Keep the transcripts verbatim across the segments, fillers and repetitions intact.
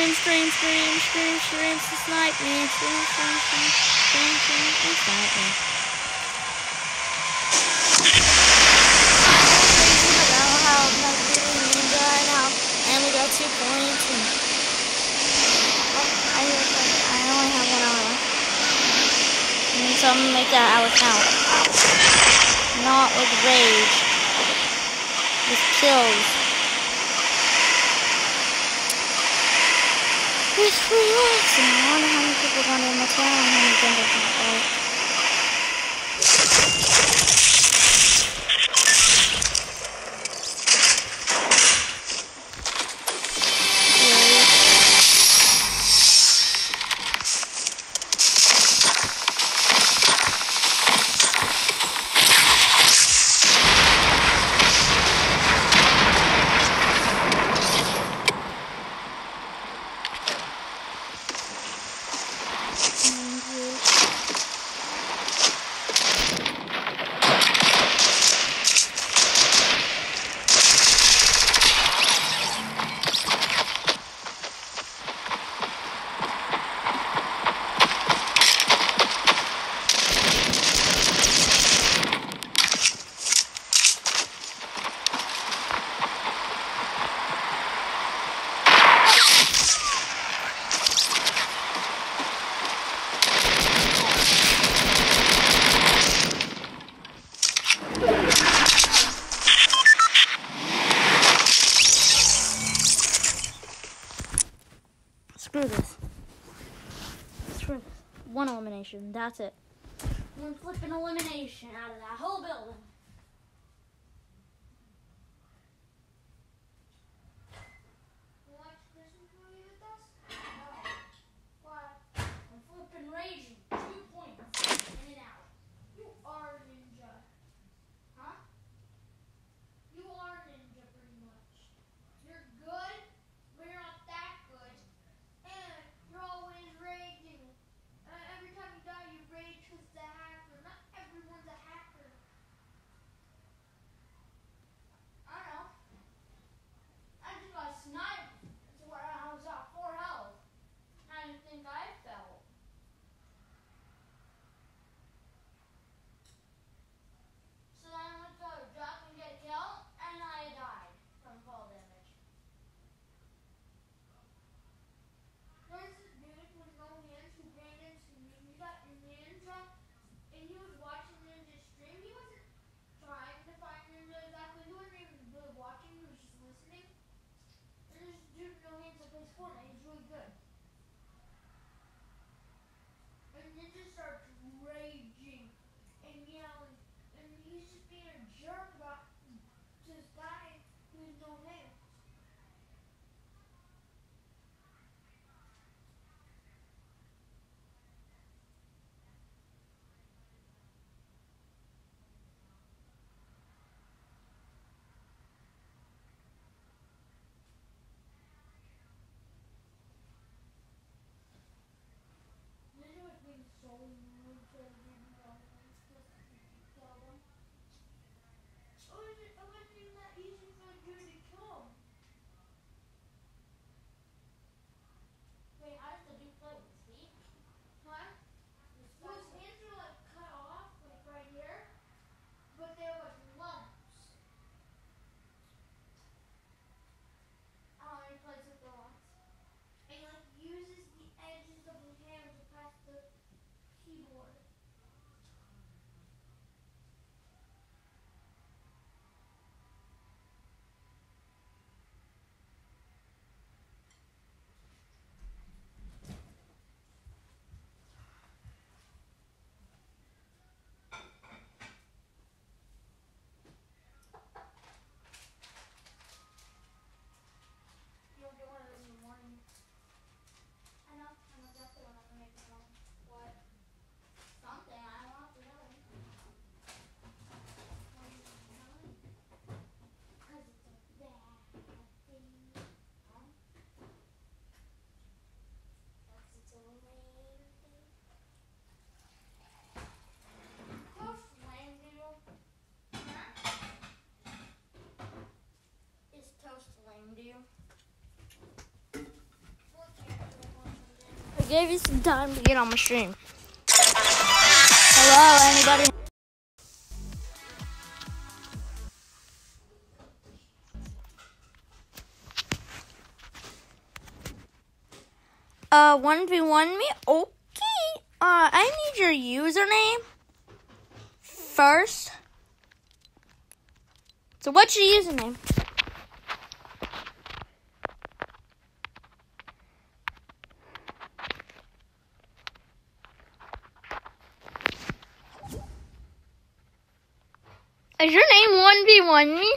scream, scream, scream, scream, scream, to snipe me. Scream, scream, scream, scream, scream, and snipe me. And we got two points. And oh, I, I only have one hour. And so I'm gonna make that hour count. Not with rage. With kills. With relaxing. I wonder how many people got in my town and how many things I can fight. Screw this. Screw this. One elimination. That's it. One flipping elimination out of that whole building. gave you some time to get on my stream. Hello, anybody? Uh, one v one me? Okay. Uh, I need your username first. So what's your username? Is your name one v one me?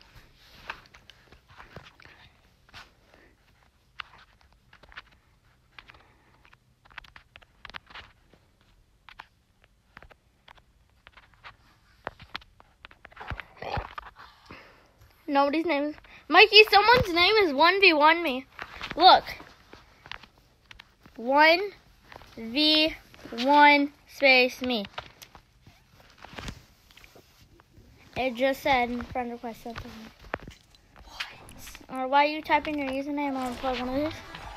Nobody's name is... Mikey, someone's name is one v one me. Look. one v one space me. It just said friend request something. What? Or why are you typing your username on plug one of these?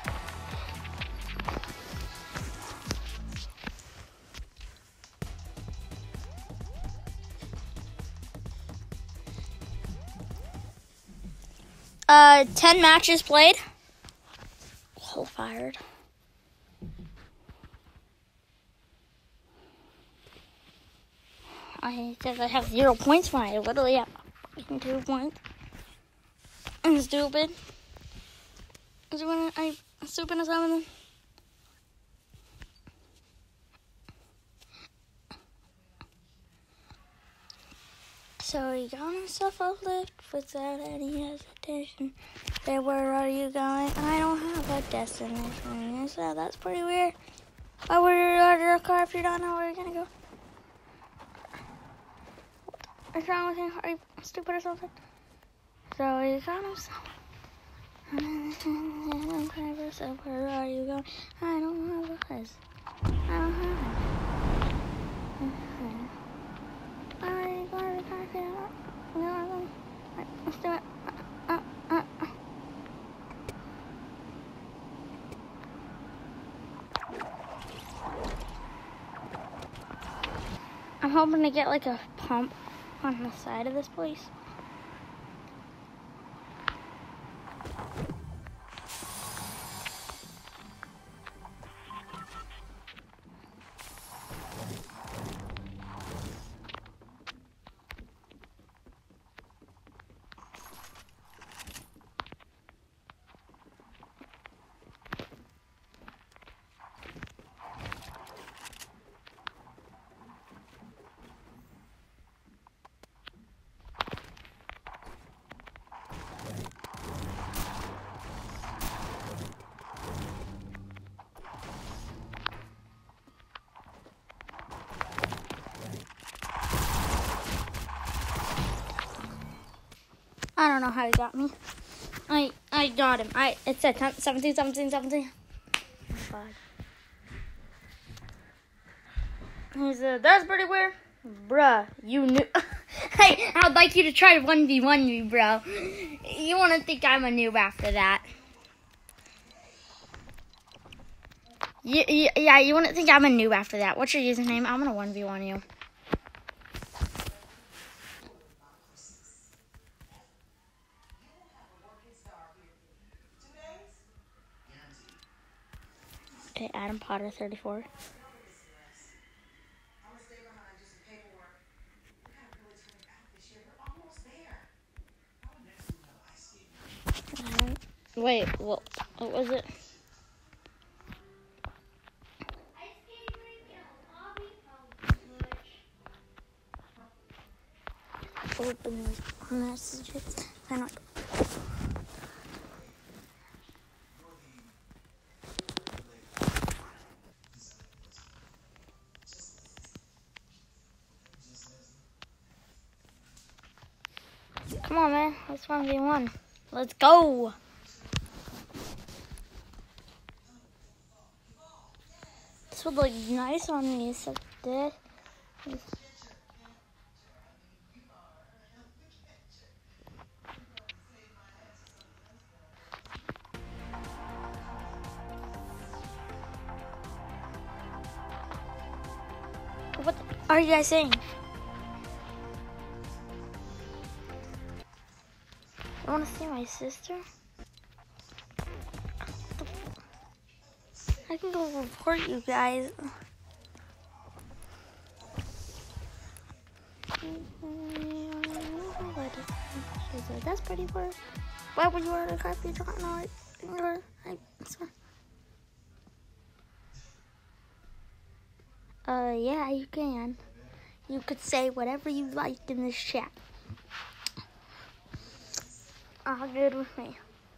Uh, ten matches played. Hole fired. I said I have zero points when I literally have fucking two points. I'm stupid. I'm stupid. I'm stupid as something. So he got himself a lift without any hesitation. Say, where are you going? I don't have a destination. So that's pretty weird. Why would you order a car if you don't know where you're gonna go? What's wrong with you? Are you stupid or something? So he got himself. So where are you going? I don't have a place. I don't have it. Are you going to talk about? No, let's do it. Uh, uh, uh. I'm hoping to get like a pump on the side of this place. I don't know how he got me. I I got him. I it said seventeen, seventeen, seventeen. Oh, he said, that's pretty weird. Bruh, you knew. Hey, I'd like you to try to one v one me, bro. You want to think I'm a noob after that. Yeah, yeah, you want to think I'm a noob after that. What's your username? I'm going to one v one you. Okay, Adam Potter thirty-four. Um, wait, what, what was it? Open those messages. I don't. Come on, man. Let's one v one. Let's go. This would look nice on me, except this. are you guys saying? You want to see my sister? I can go report you guys. That's pretty cool. Why would you want to copy John? No, Uh, yeah, you can. You could say whatever you liked in this chat. All good with me.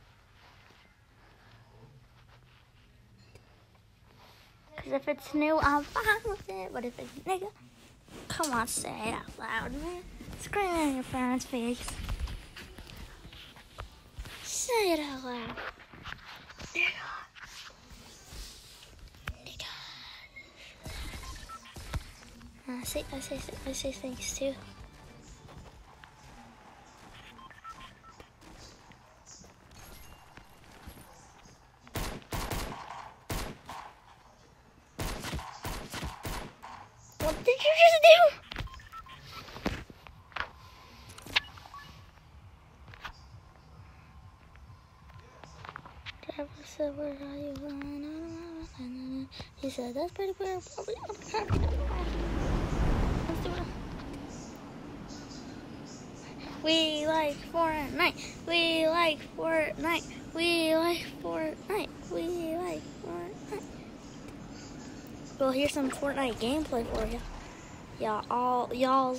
Because if it's new, I'm fine with it. But if it's nigga, come on, say it out loud, man. Scream in your parents' face. Say it out loud. Nigga. Nigga. I say, I say, I say things too. What did you just do? Trevor said, where are you going? He said, that's pretty weird. Probably I'm happy to be around. Let's do it. We like Fortnite. We like Fortnite. We like Fortnite. We like Fortnite. Well, here's some Fortnite gameplay for you. Y'all, all y'all's.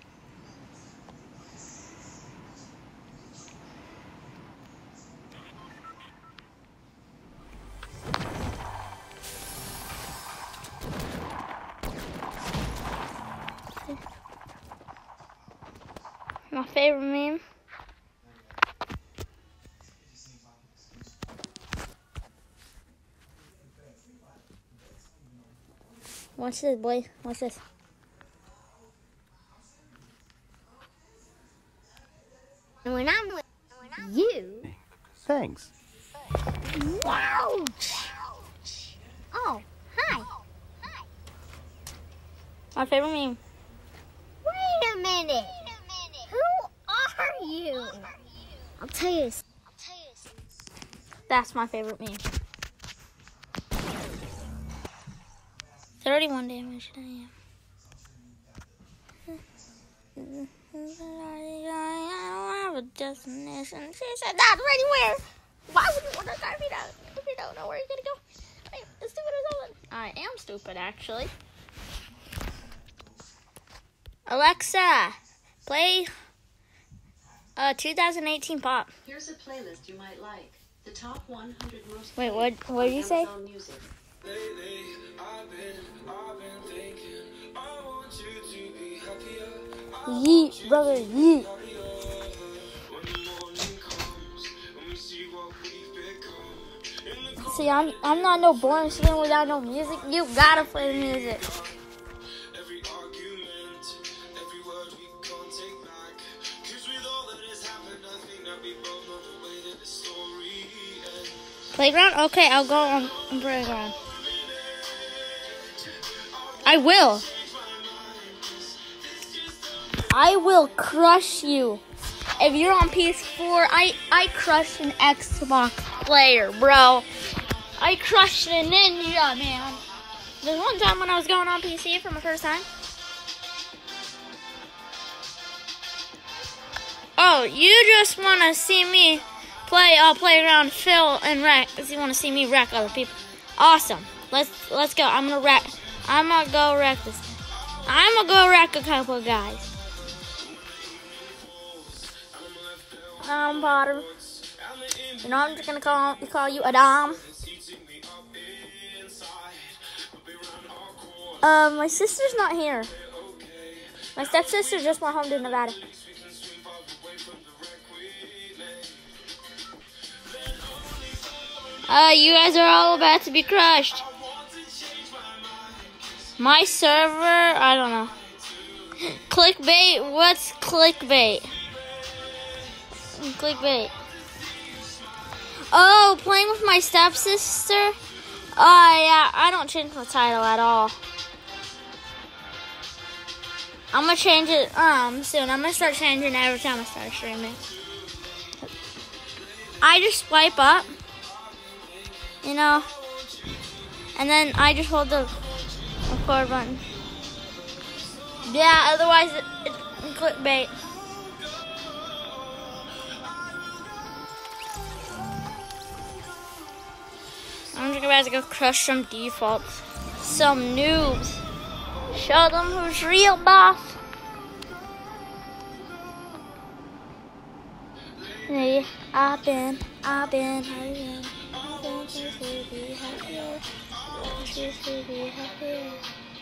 My favorite meme. Watch this, boy. Watch this. And when I'm with you. Thanks. Ouch. Oh, hi. My favorite meme. Wait a minute. Who are you? I'll tell you. That's my favorite meme. thirty-one damage. I am. I don't have a destination. She said, not ready where? Why would you want to drive me down if you don't know where you're going to go? I am as stupid as all that. I am stupid, actually. Alexa, play uh, two thousand eighteen pop. Here's a playlist you might like. The top one hundred most. Wait, what? What did you say? Music. Lately, I've been, I've been thinking, I want you to be happier. Yeet, brother, yeet. When the morning comes, when we see what we've become. In the See, I'm I'm not no boring student without no music. You gotta play the music. every argument, every word we can't take back. Cause with all that has happened, I think that we both know the way that the story ends. Playground? Okay, I'll go on, on playground. I will. I will crush you. If you're on P S four, I, I crushed an Xbox player, bro. I crushed a ninja, man. There's one time when I was going on P C for my first time. Oh, you just want to see me play uh, Playground Phil and wreck. You want to see me wreck other people. Awesome. Let's let's go. I'm going to wreck. I'm going to go wreck this. I'm going to go wreck a couple of guys. Um, Potter. You know, I'm just going to call, call you Adam. Um, my sister's not here. My stepsister just went home to Nevada. Uh, you guys are all about to be crushed. My server, I don't know. Clickbait, what's clickbait? Clickbait. Oh, playing with my stepsister? Oh, yeah, I don't change my title at all. I'm gonna change it um soon. I'm gonna start changing every time I start streaming. I just swipe up, you know, and then I just hold the record button. Yeah, otherwise it, it's clickbait. I'm just about to go crush some defaults. Some noobs. Show them who's real, boss. Hey, I've been, I've been, I've been, I've been to be happier. Choose to be happier.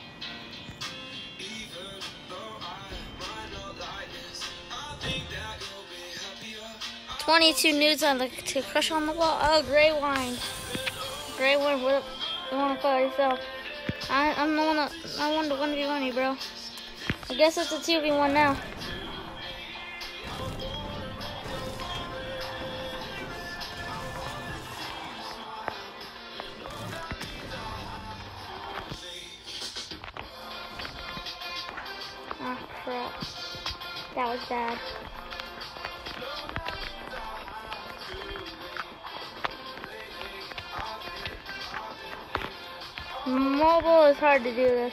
Twenty-two nudes on the to crush on the wall. Oh, gray wine. Gray wine. What you want to call yourself? I, I'm the one that I won the one v one, bro. I guess it's a two v one now. Oh crap. That was bad. Mobile is hard to do this.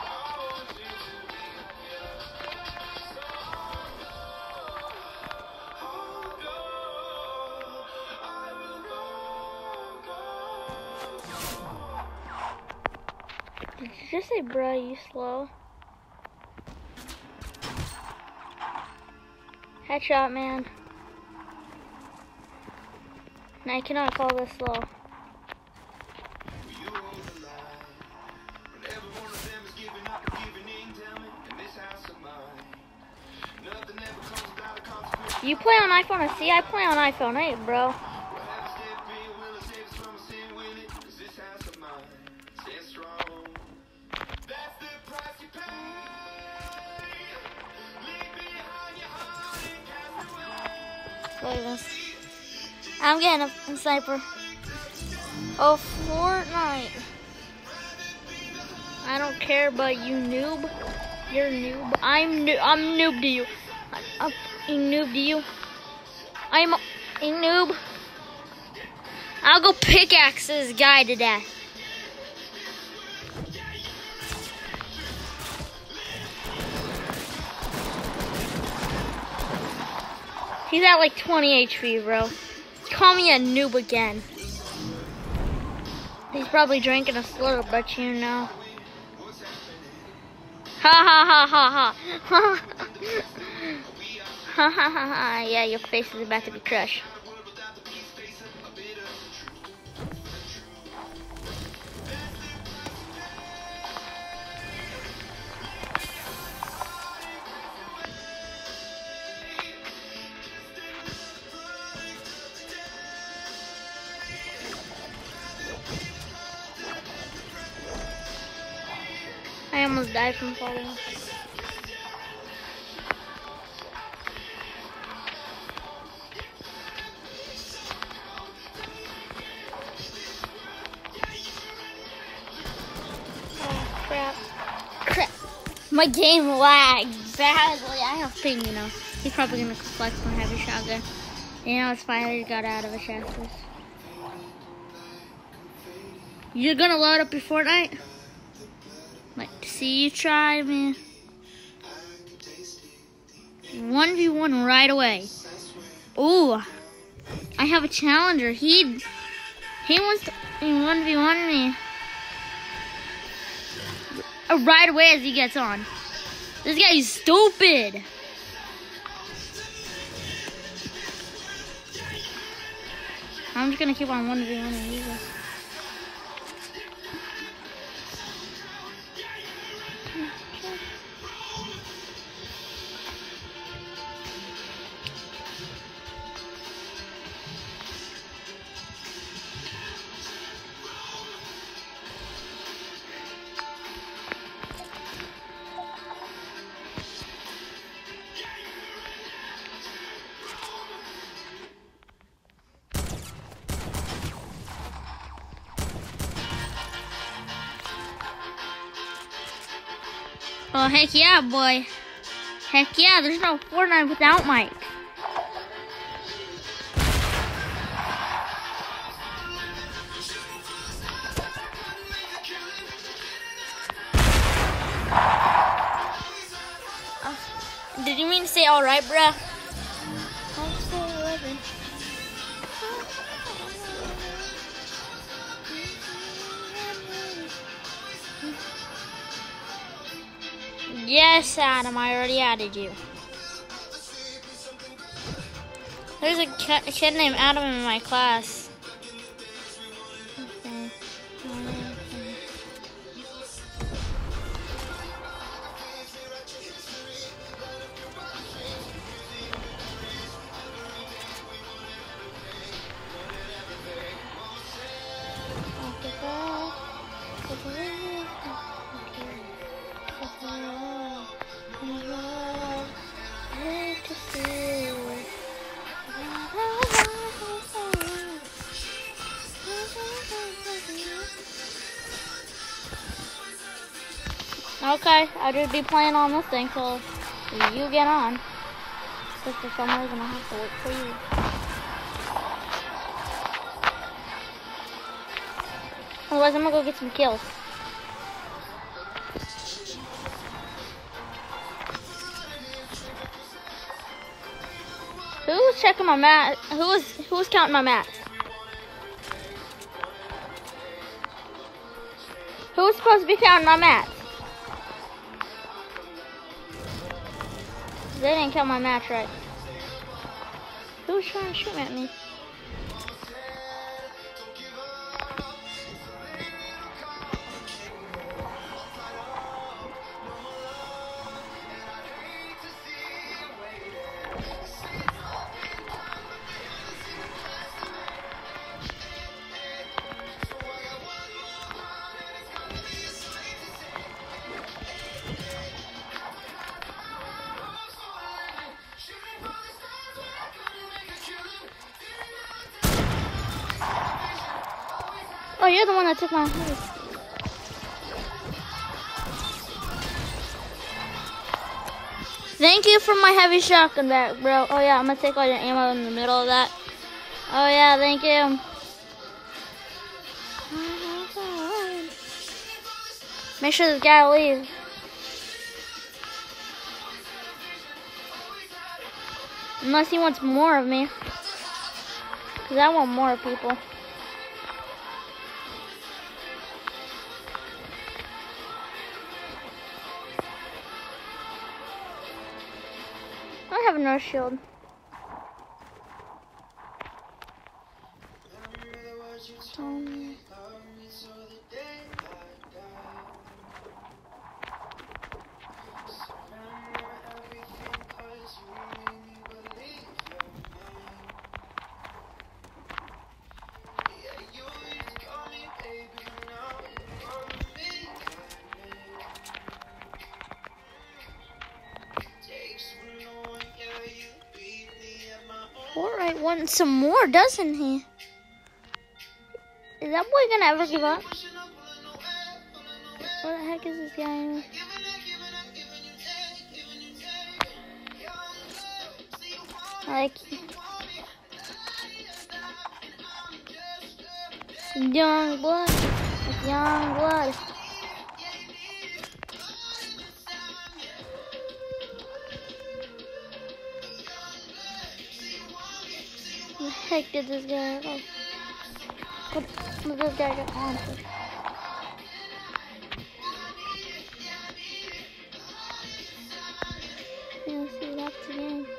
Did you just say, bruh, you slow? Headshot, man. And I cannot call this slow. You play on iPhone or see? I play on iPhone eight, bro. Look at this. I'm getting a, a sniper. Oh, Fortnite. I don't care, but you noob. You're noob. I'm noob. I'm noob to you. I'm a noob to you. I'm a noob. I'll go pickaxe this guy to death. He's at like twenty H P, bro. Call me a noob again. He's probably drinking a slurp, but you know. Ha ha ha ha ha. Ha ha ha ha. Yeah, your face is about to be crushed. I almost died from falling. Oh crap. Crap. My game lagged badly. I have ping, you know. He's probably gonna flex my heavy shotgun. You know, it's finally got out of the chassis. You're gonna load up your Fortnite? Like to see you try, man. one v one right away. Ooh, I have a challenger. He he wants to one v one me. Uh, right away as he gets on. This guy is stupid. I'm just gonna keep on one v one and oh, heck yeah, boy. Heck yeah, there's no Fortnite without Mike. Uh, did you mean to say alright, bruh? Yes, Adam, I already added you. There's a kid named Adam in my class. Okay. Okay, I'll just be playing on this thing till you get on. Because for some reason I have to wait for you. Otherwise I'm gonna go get some kills. Who's checking my mat? Who's who's counting my mats? Who's supposed to be counting my mats? They didn't count my match right. Who's trying to shoot at me? Oh, you're the one that took my head. Thank you for my heavy shotgun back, bro. Oh yeah, I'm gonna take all your ammo in the middle of that. Oh yeah, thank you. Make sure this guy leaves. Unless he wants more of me. Because I want more people. I have no shield. Um, Fortnite wants some more, doesn't he? Is that boy gonna ever give up? What the heck is this guy? Like young blood, young blood. What the heck did this guy? Oh. What did this guy get on to? Let's see, that's the game.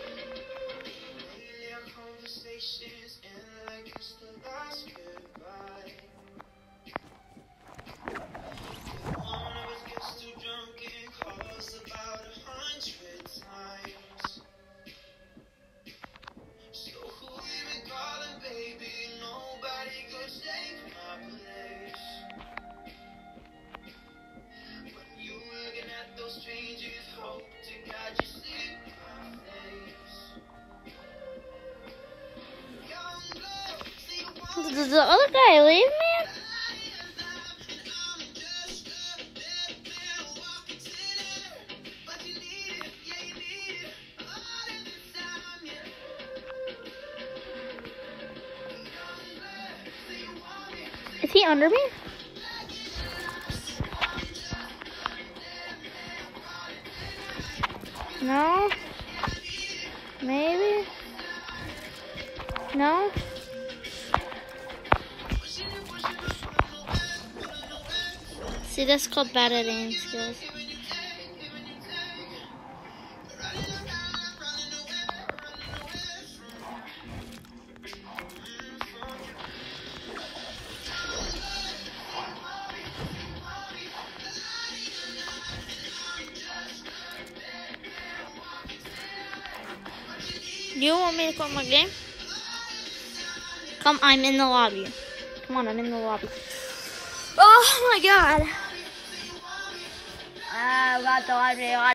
Did the other guy leave, man? he under me? No? Maybe? No? See, that's called bad at aim skills. Do you want me to quit my game? Come, I'm in the lobby. Come on, I'm in the lobby. Oh my god. I got the lobby.